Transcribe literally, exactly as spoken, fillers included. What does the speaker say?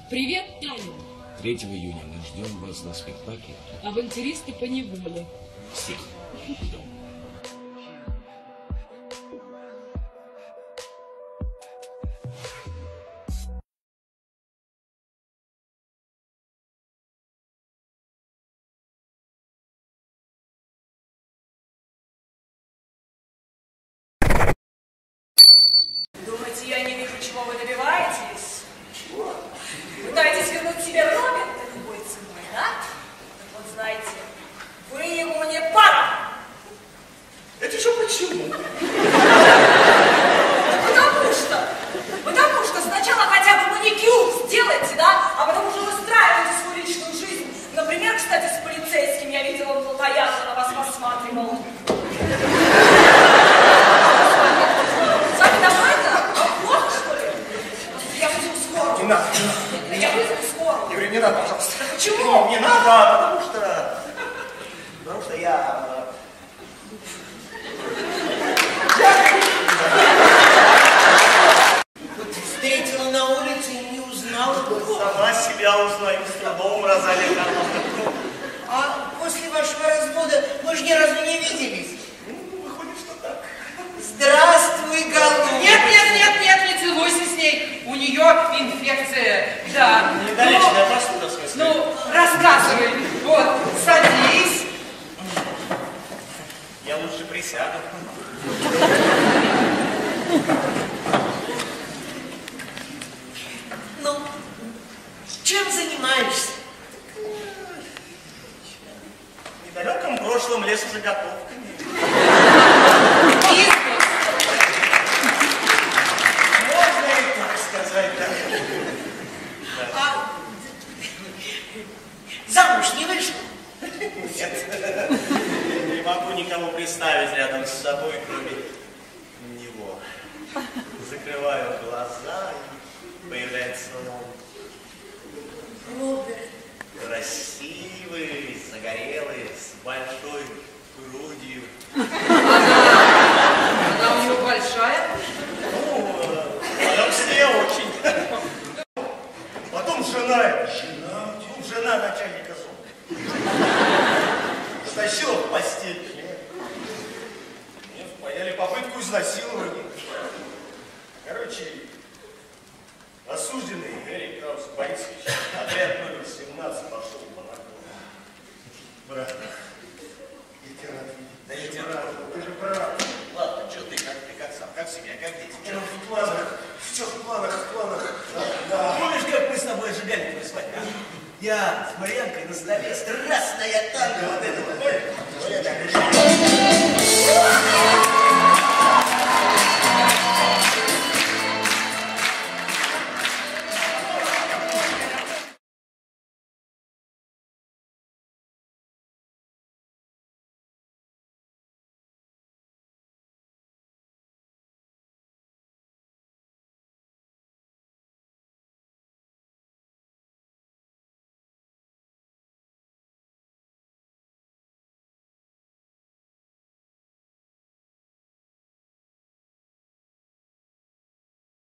Привет, Таня. третьего июня мы ждем вас на спектакле «Авантюристы по неволе». Всех ждем. Думаете, я не вижу, чего вы добиваетесь? Чего? Пытаетесь вернуть себе Роберта любой ценой, да? Так вот, знаете, вы ему не пара. Это еще почему? Потому что, потому что сначала хотя бы маникюр сделайте, да? А потом уже устраивайте свою личную жизнь. Например, кстати, с полицейским я видела, он плотоядно на вас посматривал. Не надо, не надо. Я вызову скорую. Юрий, не надо, пожалуйста. Почему? Не надо, потому что... Потому что я... Вот встретила на улице и не узнала. Сама себя узнаю с трудом, Розалия Карловна. А после вашего развода мы же ни разу не виделись. Ну, выходит, что так. Здравствуй, голубка. Нет, нет, нет, нет, не целуйся с ней. У нее инфекция. Да. Недолечная простуда, в смысле. Ну, рассказывай. Вот, садись. Я лучше присяду. Ну, чем занимаешься? В недалеком прошлом лесозаготовками. Можно и так сказать, да. А замуж не вышла? Нет. Не могу никого представить рядом с собой, кроме него. Закрываю глаза, и появляется он. Роберт. Красивый, загорелый, с большой грудью. Она у него большая. Ну, э, все очень. Потом жена эта, жена, ну, жена начальника зоны. Затащила в постель. Мне впаяли попытку изнасилования. Короче, осужденный Эрик Краус Борисович, отряд номер семнадцать, пошел по наклону. Брат, я тебе рад видеть. Да я тебе рад, ты же брат. Ладно, что ты, как ты, как сам, как семья, как дети? Что в планах? Что в планах, в планах? Да, да. Помнишь, как мы с тобой ожидали твою свадьбу? Я с Марьянкой на столе, страстная танго вот это вот. Ой, я так решил.